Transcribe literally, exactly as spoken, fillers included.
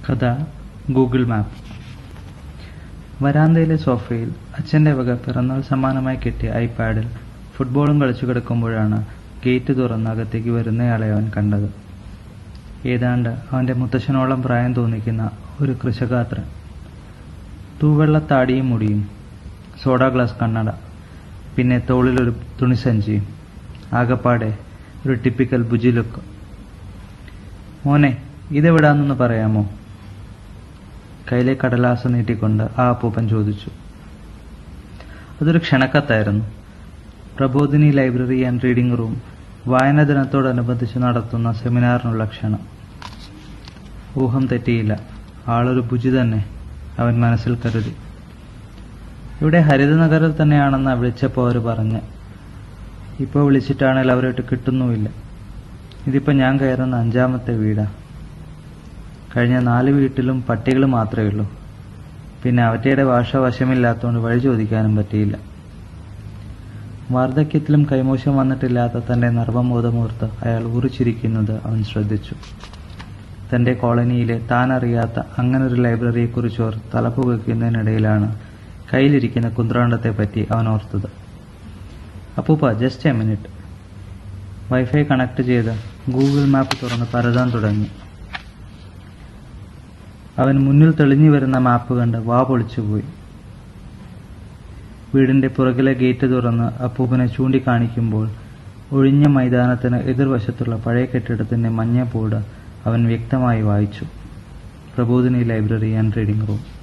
കഥ Google map. വരാന്തയിലെ സോഫയിൽ അച്ഛൻ്റെ വക പിറന്നാൾ സമ്മാനമായി കിട്ടിയ ഐപാഡിൽ ഫുട്ബോളും കളിച്ചു കിടക്കുമ്പോഴാണ് ഗേറ്റ് തുറന്ന് അകത്തേക്ക് വരുന്നയാളെ അവൻ കണ്ടത്. ഏതാണ്ട് അവൻ്റെ മുത്തശ്ശനോളം പ്രായം തോന്നിക്കുന്ന ഒരു കൃശഗാത്രൻ. തൂവെള്ളത്താടിയും മുടിയും, സോഡാ ഗ്ലാസ് കണ്ണട, പിന്നെ തോളിലൊരു തുണിസഞ്ചിയും. ആകപ്പാടെ ഒരു ടിപ്പിക്കൽ ബുജി ലുക്ക്. മോനെ, ഇതെവിടാന്നൊന്ന് പറയാമോ? കയ്യിലെ കടലാസ് നീട്ടിക്കൊണ്ട് ആ അപ്പൂപ്പൻ ചോദിച്ചു. അതൊരു ക്ഷണക്കത്തായിരുന്നു. Prabodhini library and reading room വായനാ ദിനത്തോടനുബന്ധിച്ച് നടത്തുന്ന സെമിനാറിനുള്ള ക്ഷണം. ഊഹം തെറ്റിയില്ല. ആളൊരു ബുജി തന്നെ, അവൻ മനസ്സിൽ കരുതി. ഇവിടെ ഹരിതനഗറിൽ തന്നെയാണെന്ന് വിളിച്ചപ്പോൾ അവർ പറഞ്ഞ്. ഇപ്പോൾ വിളിച്ചിട്ടാണെങ്കിൽ അവരായിട്ട് കിട്ടുന്നുമില്ല. ഇതിപ്പോൾ ഞാൻ കയറുന്ന അഞ്ചാമത്തെ വീടാ. കഴിഞ്ഞ നാല് വീട്ടിലും പട്ടികൾ മാത്രമേ ഉള്ളൂ. പിന്നെ അവറ്റയുടെ ഭാഷ വശമില്ലാത്തതുകൊണ്ട് വഴി ചോദിക്കാനും പറ്റിയില്ല. വാർദ്ധക്യത്തിലും കൈമോശം വന്നിട്ടില്ലാത്ത തൻ്റെ നർമ്മബോധമോർത്ത് അയാൾ ഉറിച്ചിരിക്കുന്നത് അവൻ ശ്രദ്ധിച്ചു. തൻ്റെ കോളനിയിലെ താൻ അറിയാത്ത അങ്ങനൊരു ലൈബ്രറിയെക്കുറിച്ച് ഓർ തലപ്പുകയ്ക്കുന്നതിനിടയിലാണ് കയ്യിലിരിക്കുന്ന കുന്ത്രാണ്ടത്തെപ്പറ്റി അവൻ ഓർത്തത്. അപ്പൂപ്പ, just a minute. Wifi connect ചെയ്ത് ഗൂഗിൾ മാപ്പ് തുറന്ന് പരതാൻ തുടങ്ങി. അവൻ മുന്നിൽ തെളിഞ്ഞു വരുന്ന മാപ്പ് കണ്ട് വാ പൊളിച്ചുപോയി. വീടിന്റെ പുറകിലെ ഗേറ്റ് തുറന്ന് അപ്പൂപ്പനെ ചൂണ്ടിക്കാണിക്കുമ്പോൾ ഒഴിഞ്ഞ മൈതാനത്തിന് എതിർവശത്തുള്ള പഴയ കെട്ടിടത്തിന്റെ മഞ്ഞ ബോർഡ് അവൻ വ്യക്തമായി വായിച്ചു. Prabodhini library and reading room.